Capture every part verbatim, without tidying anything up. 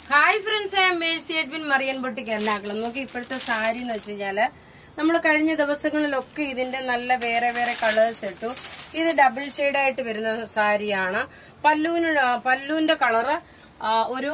Hi friends, I am Mercy Edwin Marian boutique Ernakulam. നോക്കി ഇപ്പോഴത്തെ സാരി എന്ന് വെച്ച് കഴിഞ്ഞാല് നമ്മൾ കഴിഞ്ഞ ദിവസങ്ങളിലൊക്കെ ഇതിന്റെ നല്ല വേറെ വേറെ കളേഴ്സ് ഇട്ടു. ഇത് ഡബിൾ ഷെയ്ഡ് ആയിട്ട് വരുന്ന സാരിയാണ്. പല്ലുവിന് പല്ലുവിന്റെ കളറ് ഒരു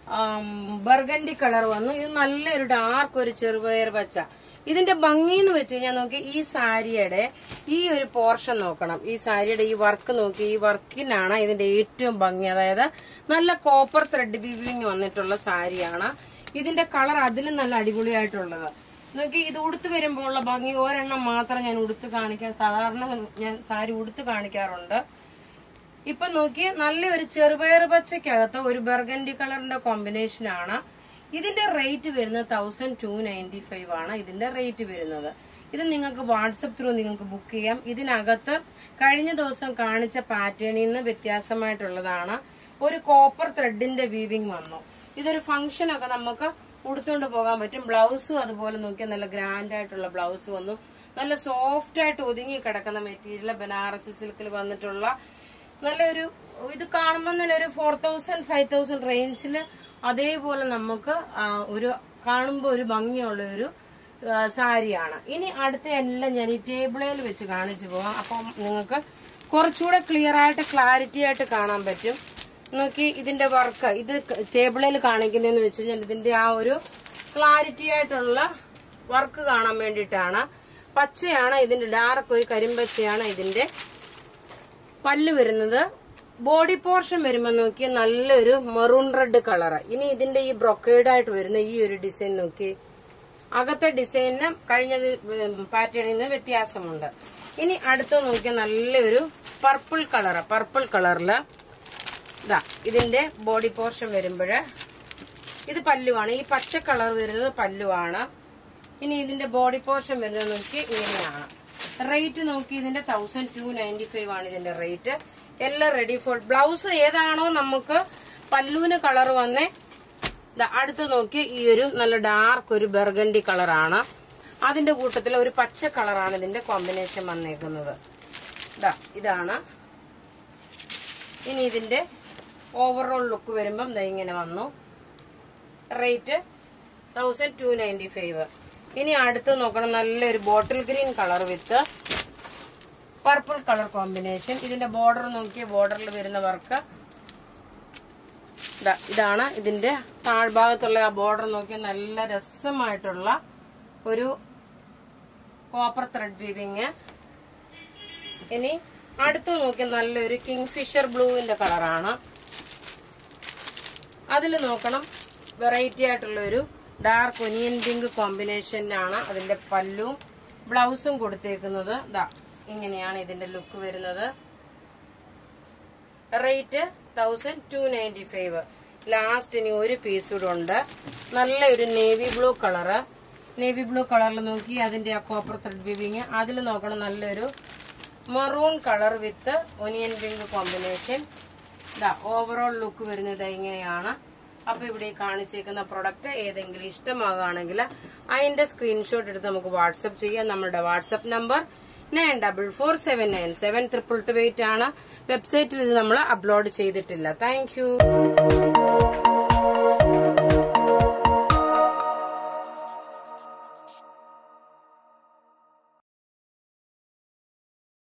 ബർഗൻഡി കളർ വന്നു. ഇത് നല്ലൊരു ഡാർക്ക് ഒരു ചെറുപയർ പച്ച. ഇതിന്റെ ഭംഗി എന്ന് വെച്ച് കഴിഞ്ഞാൽ നോക്കി ഈ സാരിയുടെ ഈ ഒരു പോർഷൻ നോക്കണം. ഈ സാരിയുടെ ഈ വർക്ക് നോക്കി, ഈ വർക്കിനാണ് ഇതിന്റെ ഏറ്റവും ഭംഗി. അതായത് നല്ല കോപ്പർ ത്രെഡ് വീവിങ് വന്നിട്ടുള്ള സാരിയാണ്. ഇതിന്റെ കളർ അതിലും നല്ല അടിപൊളിയായിട്ടുള്ളത്. നോക്കി ഇത് ഉടുത്ത് വരുമ്പോൾ ഉള്ള ഭംഗി ഒരെണ്ണം മാത്രം ഞാൻ ഉടുത്ത് കാണിക്കാൻ, സാധാരണ ഞാൻ സാരി ഉടുത്ത് കാണിക്കാറുണ്ട്. ഇപ്പൊ നോക്കി നല്ലൊരു ചെറുപയർ പച്ചക്കകത്ത് ഒരു ബർഗൻഡി കളറിന്റെ കോമ്പിനേഷൻ ആണ്. ഇതിന്റെ റേറ്റ് വരുന്നത് തൗസൻഡ് ടു നയൻറ്റി ഫൈവ് ആണ് ഇതിന്റെ റേറ്റ് വരുന്നത്. ഇത് നിങ്ങൾക്ക് വാട്സപ്പ് ത്രൂ നിങ്ങൾക്ക് ബുക്ക് ചെയ്യാം. ഇതിനകത്ത് കഴിഞ്ഞ ദിവസം കാണിച്ച പാറ്റേണിൽ നിന്ന് വ്യത്യാസമായിട്ടുള്ളതാണ്. ഒരു കോപ്പർ ത്രെഡിന്റെ വീവിങ് വന്നു. ഇതൊരു ഫംഗ്ഷൻ ഒക്കെ നമുക്ക് ഉടുത്തുകൊണ്ട് പോകാൻ പറ്റും. ബ്ലൗസും അതുപോലെ നോക്കിയാൽ നല്ല ഗ്രാൻഡ് ആയിട്ടുള്ള ബ്ലൗസ് വന്നു. നല്ല സോഫ്റ്റ് ആയിട്ട് ഒതുങ്ങി കിടക്കുന്ന മെറ്റീരിയൽ, ബനാറസി സിൽക്കിൽ വന്നിട്ടുള്ള നല്ലൊരു, ഇത് കാണുമ്പോൾ തന്നെ ഒരു ഫോർ തൗസൻഡ് ഫൈവ് തൗസൻഡ് റേഞ്ചില് അതേപോലെ നമുക്ക് ഒരു കാണുമ്പോൾ ഒരു ഭംഗിയുള്ള ഒരു സാരിയാണ്. ഇനി അടുത്ത എല്ലാം ഞാൻ ഈ ടേബിളിൽ വെച്ച് കാണിച്ചു പോവാം. അപ്പം നിങ്ങൾക്ക് കുറച്ചുകൂടെ ക്ലിയർ ആയിട്ട് ക്ലാരിറ്റി ആയിട്ട് കാണാൻ പറ്റും. നോക്കി ഇതിന്റെ വർക്ക്, ഇത് ടേബിളിൽ കാണിക്കുന്നതെന്ന് വെച്ച് കഴിഞ്ഞാൽ ഇതിന്റെ ആ ഒരു ക്ലാരിറ്റി ആയിട്ടുള്ള വർക്ക് കാണാൻ വേണ്ടിയിട്ടാണ്. പച്ചയാണ് ഇതിന്റെ, ഡാർക്ക് ഒരു കരിമ്പച്ചയാണ് ഇതിന്റെ പല്ല് വരുന്നത്. ബോഡി പോർഷൻ വരുമ്പോ നോക്കി നല്ലൊരു മെറൂൺ റെഡ് കളറ്. ഇനി ഇതിന്റെ ഈ ബ്രൊക്കേഡ് ആയിട്ട് വരുന്ന ഈ ഒരു ഡിസൈൻ നോക്കി, അകത്തെ ഡിസൈനിന് കഴിഞ്ഞ പാറ്റേണിൽ നിന്ന് വ്യത്യാസമുണ്ട്. ഇനി അടുത്ത നോക്കിയാൽ നല്ലൊരു പർപ്പിൾ കളറ്. പർപ്പിൾ കളറില് ഇതാ ഇതിന്റെ ബോഡി പോർഷൻ വരുമ്പോഴ് ഇത് പല്ലുവാണ്. ഈ പച്ച കളർ വരുന്നത് പല്ലുവാണ്. ഇനി ഇതിന്റെ ബോഡി പോർഷൻ വരുന്നത് നോക്കി ഇങ്ങനെയാണ്. റേറ്റ് നോക്കി ഇതിന്റെ തൗസൻഡ് ടു നയൻറ്റി ഫൈവ് ആണ് ഇതിന്റെ റേറ്റ്. എല്ലാം റെഡി ഫോർ ബ്ലൗസ് ഏതാണോ നമുക്ക് പല്ലുവിന് കളർ വന്നേ. അടുത്ത് നോക്കി ഈ ഒരു നല്ല ഡാർക്ക് ഒരു ബർഗൻഡി കളറാണ്. അതിന്റെ കൂട്ടത്തിൽ ഒരു പച്ച കളറാണ് ഇതിന്റെ കോമ്പിനേഷൻ വന്നേക്കുന്നത്. ഇതാണ്. ഇനി ഇതിന്റെ ഓവറോൾ ലുക്ക് വരുമ്പം ഇങ്ങനെ വന്നു. Rate thousand two ninety five. ഇനി അടുത്ത് നോക്കണം നല്ലൊരു bottle green colour with purple colour combination. ഇതിന്റെ ബോർഡർ നോക്കിയ ബോർഡറിൽ വരുന്ന വർക്ക് ഇതാണ്. ഇതിന്റെ താഴ്ഭാഗത്തുള്ള ആ ബോർഡർ നോക്കിയ നല്ല രസമായിട്ടുള്ള ഒരു കോപ്പർ ത്രെഡ് വീവിങ്. ഇനി അടുത്ത് നോക്കിയ നല്ലൊരു കിങ് ഫിഷർ ബ്ലൂവിന്റെ കളറാണ്. അതിൽ നോക്കണം വെറൈറ്റി ആയിട്ടുള്ള ഒരു ഡാർക്ക് ഒനിയൻ പിങ്ക് കോമ്പിനേഷനാണ് അതിന്റെ പല്ലും ബ്ലൗസും കൊടുത്തേക്കുന്നത്. ദാ ഇങ്ങനെയാണ് ഇതിന്റെ ലുക്ക് വരുന്നത്. Rate thousand two ninety five. Last ഇനി ഒരു പീസ് കൂടെ ഉണ്ട്. നല്ലൊരു navy blue colour. Navy blue കളറിൽ നോക്കി അതിന്റെ ആ കോപ്പർ ത്രെഡ് വീവിങ്. അതിൽ നോക്കണം നല്ലൊരു maroon colour with onion pink combination. ദാ ഓവറോൾ ലുക്ക് വരുന്നത് ഇങ്ങനെയാണ്. അപ്പൊ ഇവിടെ കാണിച്ചേക്കുന്ന പ്രൊഡക്റ്റ് ഏതെങ്കിലും ഇഷ്ടമാകുകയാണെങ്കിൽ അതിന്റെ സ്ക്രീൻഷോട്ട് എടുത്ത് നമുക്ക് വാട്സപ്പ് ചെയ്യാം. നമ്മുടെ WhatsApp number nine double four seven nine seven triple two eight ആണ്. വെബ്സൈറ്റിൽ ഇത് നമ്മൾ അപ്ലോഡ് ചെയ്തിട്ടില്ല. Thank U.